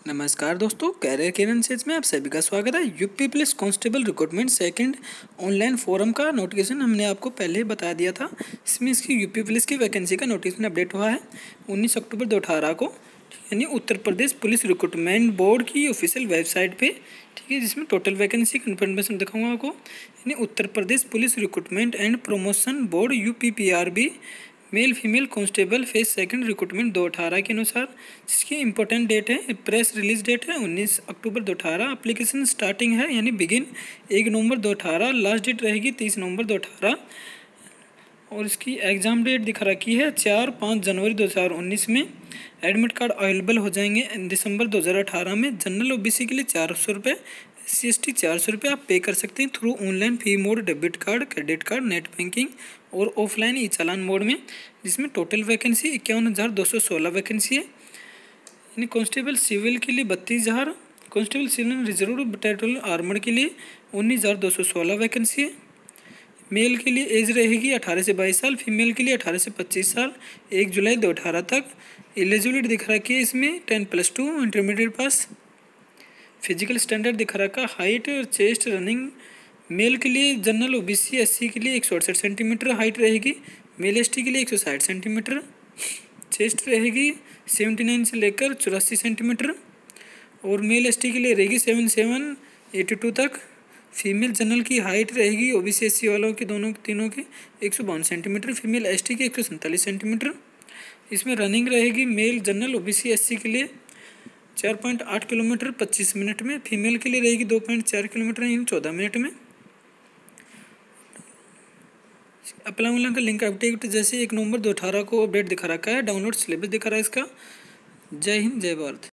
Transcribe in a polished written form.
नमस्कार दोस्तों, कैरियर किरण सेज में आप सभी का स्वागत है। UP police constable recruitment second online form का नोटिफिकेशन हमने आपको पहले ही बता दिया था। इसमें इसकी यूपी पुलिस की वैकेंसी का नोटिफिकेशन अपडेट हुआ है 19 अक्टूबर 2018 को, यानी Uttar Pradesh police recruitment board की ऑफिशियल वेबसाइट पे, ठीक है, जिसमें टोटल वैकेंसी की इन्फॉर्मेशन दिखाऊंगा आपको। यानी Uttar Pradesh police recruitment and promotion board UPPRB male female constable phase second recruitment 2018 के अनुसार, जिसकी इंपॉर्टेंट डेट है, प्रेस रिलीज डेट है 19 अक्टूबर 2018। एप्लीकेशन स्टार्टिंग है यानी बिगिन 1 नवंबर 2018, लास्ट डेट रहेगी 30 नवंबर 2018 और इसकी एग्ज़ाम डेट दिखा रखी है 4-5 जनवरी 2019 में। एडमिट कार्ड अवेलेबल हो जाएंगे दिसंबर 2018 में। जनरल OBC के लिए 400 रुपये, SC/ST 400 रुपये आप पे कर सकते हैं through online fee mode, debit card, credit card, net banking और ऑफलाइन ई चालान मोड में, जिसमें टोटल वैकेंसी 51,216 वैकेंसी है। यानी कांस्टेबल सिविल के लिए 32,000, constable civil reserve battalion armour के लिए 19,216 वैकेंसी है। मेल के लिए एज रहेगी 18 से 22 साल, फीमेल के लिए 18 से 25 साल, 1 जुलाई 2018 तक। एलिजिबिलिटी दिख रखी है इसमें 10+2 इंटरमीडिएट पास। फिजिकल स्टैंडर्ड दिखा रखा, हाइट और चेस्ट रनिंग। मेल के लिए जनरल OBC SC के लिए 168 सेंटीमीटर हाइट रहेगी, मेल ST के लिए 160 सेंटीमीटर। चेस्ट रहेगी 79 से लेकर 84 सेंटीमीटर और मेल ST के लिए रहेगी 77 82 तक। फीमेल जनरल की हाइट रहेगी OBC SC वालों की तीनों की 152 सेंटीमीटर, फीमेल ST की 147 सेंटीमीटर। इसमें रनिंग रहेगी मेल जनरल OBC SC के लिए 4.8 किलोमीटर 25 मिनट में, फीमेल के लिए रहेगी 2.4 किलोमीटर इन 14 मिनट में। अप्लाई का लिंक अपडेट जैसे 1 नवंबर 2018 को अपडेट दिखा रखा है। डाउनलोड सिलेबस दिखा रहा है इसका। जय हिंद, जय भारत।